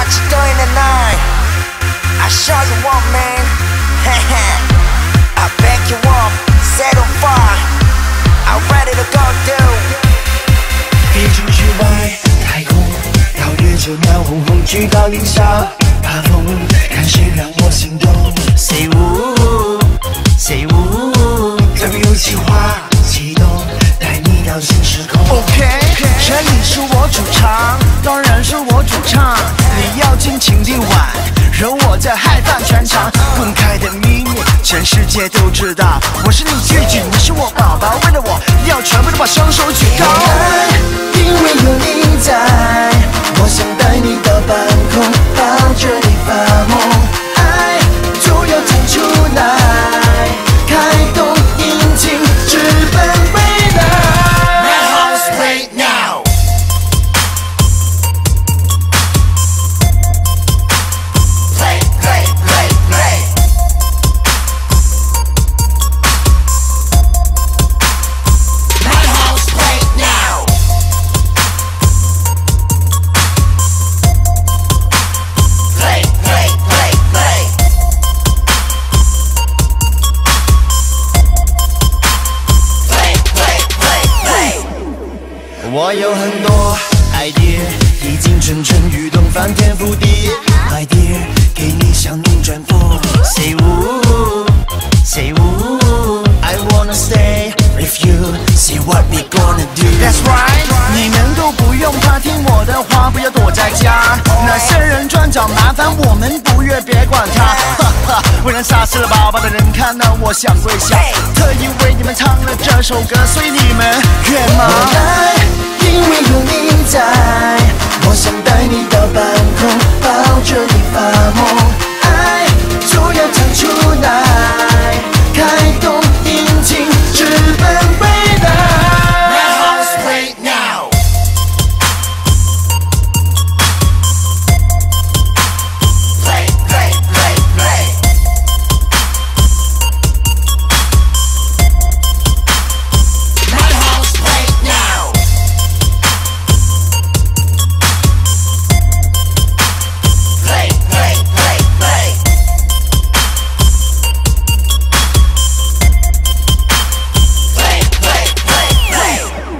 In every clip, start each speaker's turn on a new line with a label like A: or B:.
A: What you doing tonight? I show you what, man. I back you up, set on fire. I'm ready to go, dude.
B: 飞出去外太空，到月球闹哄哄，居高临下把风，看谁让我心动。Say WoWoWo Say WoWoWo， 这里有企划启动，带你到新时空。
C: OK， 这里是我主场，当然是我主唱。你要尽情地玩，有我在High翻全场。公开的秘密，全世界都知道。我是你聚聚，你是我宝宝，为了我要全部都把双手举高。
B: 因为有你在，我想带你到半空，抱着你发梦，爱就要讲出来，开动引擎直奔未来。My house right now。Play play play play。My house right now。Play play play play。Play play play play。我有很多 idea， 已经蠢蠢欲动，翻天覆地。idea 给你像龙卷风。Say WoWoWo Say WoWoWo I wanna stay with you. See what we gonna do.
C: That's right， 你们都不用怕，听我的话，不要躲在家。那些人专找麻烦，我们不越别管他。哈哈，为人傻死了宝宝的人看到我想跪下，特意为你们唱了这首歌，所以你们越忙。
B: 我来，因为有你在，我想带你到半空，抱着你发梦，爱就要讲出来，开动引擎直奔未来。My house right now。Play play play play。My house right now。Play play play play。Play play play play。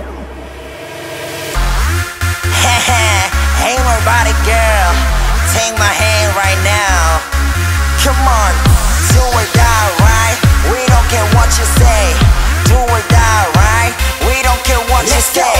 A: Hey, my body girl, take my hand right now. Come on, do it that right. We don't care what you say. Do it that right. We don't care what you say.